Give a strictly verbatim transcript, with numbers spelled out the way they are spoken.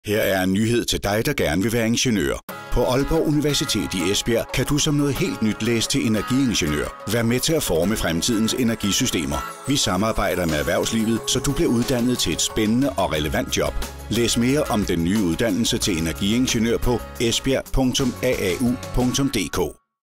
Her er en nyhed til dig, der gerne vil være ingeniør. På Aalborg Universitet i Esbjerg kan du som noget helt nyt læse til energiingeniør. Vær med til at forme fremtidens energisystemer. Vi samarbejder med erhvervslivet, så du bliver uddannet til et spændende og relevant job. Læs mere om den nye uddannelse til energiingeniør på esbjerg punktum a a u punktum d k.